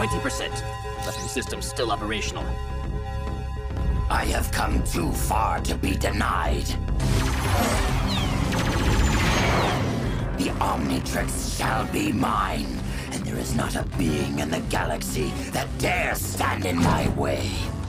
20%. Weapon system's still operational. I have come too far to be denied. The Omnitrix shall be mine, and there is not a being in the galaxy that dares stand in my way.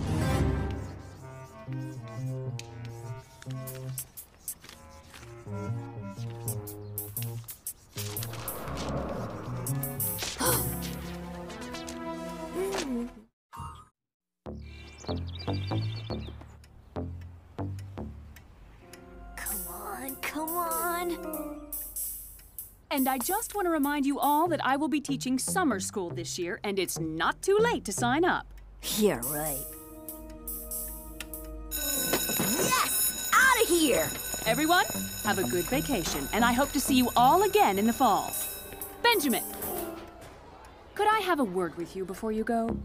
Come on. And I just want to remind you all that I will be teaching summer school this year, and it's not too late to sign up. Yeah, right. Yes! Out of here! Everyone, have a good vacation, and I hope to see you all again in the fall. Benjamin, could I have a word with you before you go?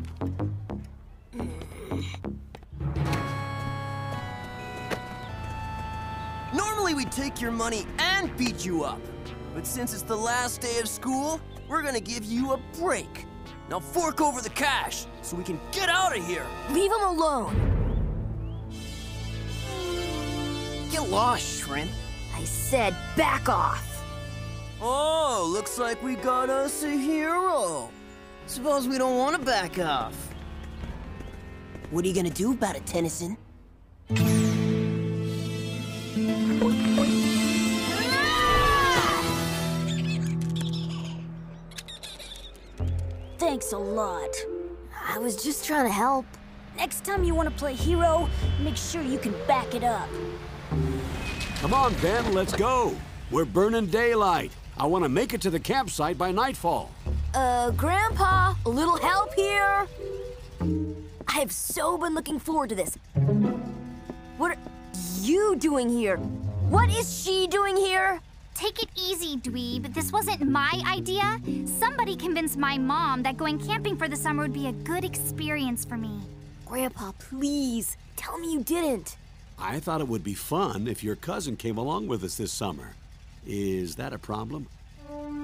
Normally we'd take your money and beat you up. But since it's the last day of school, we're gonna give you a break. Now fork over the cash so we can get out of here. Leave him alone. Get lost, Shrimp. I said back off. Oh, looks like we got us a hero. Suppose we don't want to back off. What are you gonna do about it, Tennyson? Thanks a lot. I was just trying to help. Next time you want to play hero, make sure you can back it up. Come on, Ben, let's go. We're burning daylight. I want to make it to the campsite by nightfall. Grandpa, a little help here? I have so been looking forward to this. What are you doing here? What is she doing here? Take it easy, dweeb. This wasn't my idea. Somebody convinced my mom that going camping for the summer would be a good experience for me. Grandpa, please, tell me you didn't. I thought it would be fun if your cousin came along with us this summer. Is that a problem?